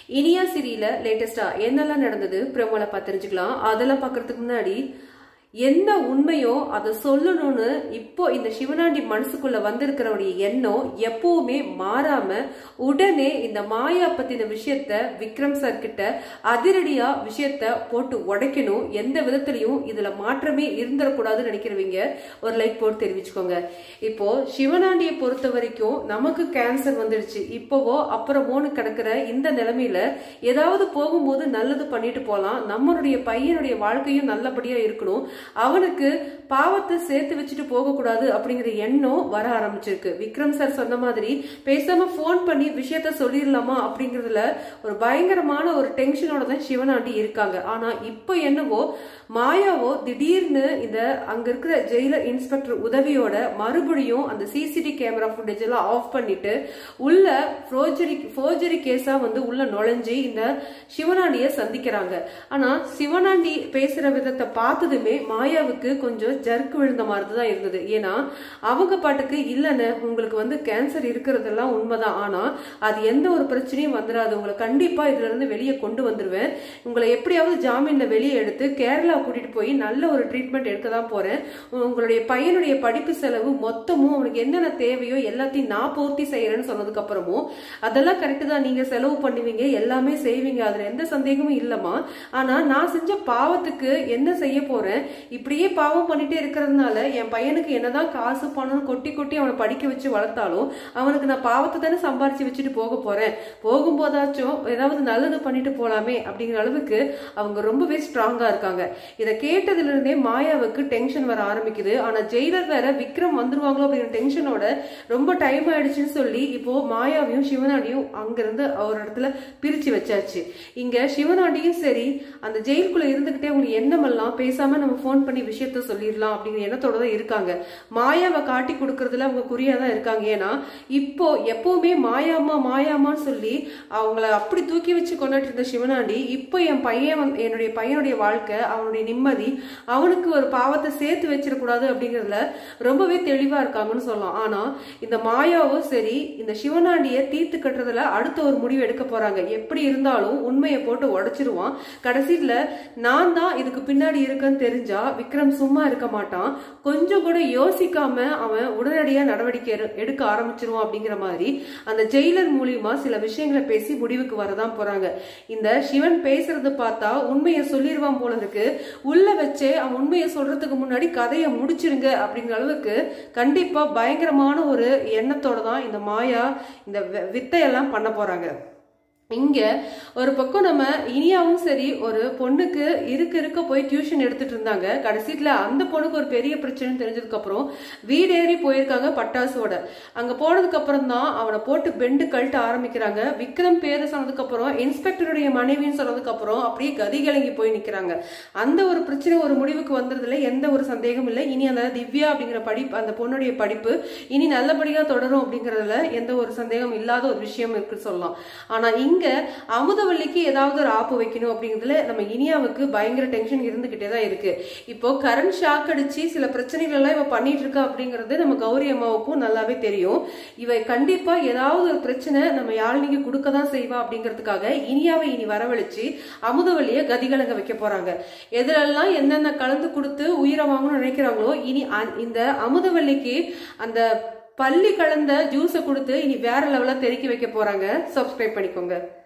இனியா சீரியல்ல லேட்டஸ்டா என்னெல்லாம் நடந்தது பிரமோல தெரிஞ்சுக்கலாம். அதெல்லாம் பாக்குறதுக்கு முன்னாடி என்ன உண்மையோ அதை சொல்லணும்னு இப்போ இந்த சிவனாண்டி மனசுக்குள்ள வந்திருக்கிறவருடைய எண்ணம் எப்பவுமே மாறாம உடனே இந்த மாயா பத்தின விஷயத்த விக்ரம் சார் கிட்ட அதிரடியா விஷயத்த போட்டு உடைக்கணும். எந்த விதத்திலையும் இதுல மாற்றமே இருந்துடக்கூடாதுன்னு நினைக்கிறவங்க ஒரு லைக் போட்டு தெரிவிச்சுக்கோங்க. இப்போ சிவனாண்டியை பொறுத்த வரைக்கும் நமக்கு கேன்சர் வந்துடுச்சு, இப்போவோ அப்புறமோன்னு கிடக்கிற இந்த நிலைமையில ஏதாவது போகும்போது நல்லது பண்ணிட்டு போலாம், நம்மளுடைய பையனுடைய வாழ்க்கையும் நல்லபடியா இருக்கணும், அவனுக்கு பாவத்தை சேர்த்து வச்சுட்டு போக கூடாது அப்படிங்கிற எண்ணம் வர ஆரம்பிச்சிருக்கு. விக்ரம் சார் சொன்ன மாதிரி பேசாம போன் பண்ணி விஷயத்த சொல்லிடலாமா அப்படிங்கறதுல ஒரு பயங்கரமான ஒரு டென்ஷனோட தான் சிவனாண்டி இருக்காங்க. ஆனா இப்போ என்னவோ மாயாவோ திடீர்னு இந்த அங்க இருக்கிற ஜெயிலர் இன்ஸ்பெக்டர் உதவியோட மறுபடியும் அந்த சிசிடிவி கேமரா ஃபுட்டேஜ் எல்லாம் ஆஃப் பண்ணிட்டு உள்ள ஃபோர்ஜரி கேஸா உள்ள நுழைஞ்சு இந்த சிவனாண்டிய சந்திக்கிறாங்க. ஆனா சிவனாண்டி பேசுற விதத்தை பார்த்ததுமே மாயாவுக்கு கொஞ்சம் ஜர்க்கு விழுந்த மாதிரி தான் இருந்தது. ஏன்னா அவங்க பாட்டுக்கு இல்லன்னு உங்களுக்கு கேன்சர் இருக்கிறதெல்லாம் உண்மைதான், ஆனா அது எந்த ஒரு பிரச்சனையும் வந்துடாது, உங்களை கண்டிப்பா இதுல இருந்து வெளியே கொண்டு வந்துருவேன், உங்களை எப்படியாவது ஜாமீன்ல வெளியே எடுத்து கேரளா கூட்டிட்டு போய் நல்ல ஒரு ட்ரீட்மெண்ட் எடுக்க தான் போறேன், உங்களுடைய பையனுடைய படிப்பு செலவு மொத்தமும் அவனுக்கு என்னென்ன தேவையோ எல்லாத்தையும் நான் பூர்த்தி செய்யறேன்னு சொன்னதுக்கு அப்புறமும் அதெல்லாம் கரெக்ட் தான், நீங்க செலவு பண்ணுவீங்க எல்லாமே செய்வீங்க, அதுல எந்த சந்தேகமும் இல்லமா, ஆனா நான் செஞ்ச பாவத்துக்கு என்ன செய்ய போறேன், இப்படியே பாவம் பண்ணிட்டே இருக்கிறதுனால என் பையனுக்கு என்னதான் காசு பணம் கொட்டி கொட்டி அவனை படிக்க வச்சு வளர்த்தாலும் அவனுக்கு நான் பாவத்தை தானே சம்பாரிச்சு வச்சுட்டு போக போறேன், போகும்போதாச்சும் ஏதாவது நல்லது பண்ணிட்டு போலாமே அப்படிங்கிற அளவுக்கு அவங்க ரொம்பவே ஸ்ட்ராங்கா இருக்காங்க. இதை கேட்டதுல இருந்தே மாயாவுக்கு டென்ஷன் வர ஆரம்பிக்குது. ஆனா ஜெயிலர் வேற விக்ரம் வந்துருவாங்களோ அப்படிங்கிற டென்ஷனோட ரொம்ப டைம் ஆயிடுச்சுன்னு சொல்லி இப்போ மாயாவையும் சிவனாண்டியும் அங்கிருந்து ஒரு இடத்துல பிரிச்சு வச்சாச்சு. இங்க சிவனாண்டியும் சரி அந்த ஜெயிலுக்குள்ள இருந்துகிட்டே உங்களுக்கு எண்ணமெல்லாம் பேசாம நம்ம போன் பண்ணி விஷயத்த சொல்லிடலாம் அப்படிங்கிற எண்ணத்தோட தான் இருக்காங்க. மாயாவை காட்டி கொடுக்கறதுல அவங்க குறியா தான் இருக்காங்க. ஏன்னா இப்போ எப்பவுமே மாயாமா மாயாமான்னு சொல்லி அவங்கள அப்படி தூக்கி வச்சு கொண்டாட்டு இருந்த சிவனாண்டி இப்போ என் பையன் என்னுடைய பையனுடைய வாழ்க்கை அவனுடைய நிம்மதி அவனுக்கு ஒரு பாவத்தை சேர்த்து வச்சிடக்கூடாது அப்படிங்கறதுல ரொம்பவே தெளிவா இருக்காங்கன்னு சொல்லலாம். ஆனா இந்த மாயாவும் சரி இந்த சிவனாண்டிய தீர்த்து கட்டுறதுல அடுத்த ஒரு முடிவு எடுக்க போறாங்க. எப்படி இருந்தாலும் உண்மையை போட்டு உடைச்சிருவான். கடைசியில நான் தான் இதுக்கு பின்னாடி இருக்கேன்னு தெரிஞ்சா விக்ரம் சும்மா இருக்க மாட்டான், கொஞ்சம் கூட யோசிக்காம அவன் உடனடியா நடவடிக்கை எடுக்க ஆரம்பிச்சிருவான் அப்படிங்கிற மாதிரி அந்த ஜெயிலர் மூலியமா சில விஷயங்களை பேசி முடிவுக்கு வரதான் போறாங்க. இந்த சிவன் பேசுறது பார்த்தா உண்மையை சொல்லிடுவான் போல இருக்கு, உள்ள வச்சே அவன் உண்மையை சொல்றதுக்கு முன்னாடி கதையை முடிச்சிருங்க அப்படிங்கிற அளவுக்கு கண்டிப்பா பயங்கரமான ஒரு எண்ணத்தோட தான் இந்த மாயா இந்த வித்தையெல்லாம் பண்ண போறாங்க. இங்க ஒரு பக்கம் நம்ம இனியாவும் சரி ஒரு பொண்ணுக்கு இருக்க போய் டியூஷன் எடுத்துட்டு இருந்தாங்க. கடைசியில அந்த பொண்ணுக்கு ஒரு பெரிய பிரச்சனை தெரிஞ்சதுக்கு அப்புறம் வீடேறி போயிருக்காங்க பட்டாசோட. அங்க போனதுக்கு அப்புறம் தான் அவனை போட்டு பெண்டு கழட்ட ஆரம்பிக்கிறாங்க. விக்ரம் பேரு சொன்னதுக்கு அப்புறம் இன்ஸ்பெக்டருடைய மனைவின்னு சொன்னதுக்கு அப்புறம் அப்படியே கதிகலங்கி போய் நிக்கிறாங்க. அந்த ஒரு பிரச்சனை ஒரு முடிவுக்கு வந்ததுல எந்த ஒரு சந்தேகம் இல்லை. இனி அந்த திவ்யா அப்படிங்கிற படிப்பு அந்த பொண்ணுடைய படிப்பு இனி நல்லபடியா தொடரும் அப்படிங்கறதுல எந்த ஒரு சந்தேகம் இல்லாத ஒரு விஷயம் இருக்கு சொல்லலாம். ஆனா இங்க அமுதவல்லிக்கு ஏதாவது ஒரு ஆப்பு வைக்கணும் அப்படிங்கிறதுல நம்ம இனியாவுக்கு பயங்கர டென்ஷன் இருந்துகிட்டே தான் இருக்கு. இப்போ கரண்ட் ஷாக் அடிச்சு சில பிரச்சனைகள் எல்லாம் இவ பண்ணிட்டு இருக்கா அப்படிங்கிறது நம்ம கௌரி அம்மாவுக்கும் நல்லாவே தெரியும். இவ கண்டிப்பா ஏதாவது ஒரு பிரச்சனை நம்ம யாழ்னிக்கு கொடுக்க தான் செய்வா அப்படிங்கிறதுக்காக இனியாவை இனி வரவழைச்சு அமுதவல்லிய கதிகலங்க வைக்க போறாங்க. எதுலெல்லாம் என்னென்ன கலந்து கொடுத்து உயிரை வாங்கணும்னு நினைக்கிறாங்களோ இனி இந்த அமுதவல்லிக்கு அந்த பள்ளி கலந்த ஜூஸை கொடுத்து இனி வேற லெவலா தெறிக்கி வைக்க போறாங்க. சப்ஸ்கிரைப் பண்ணிக்கோங்க.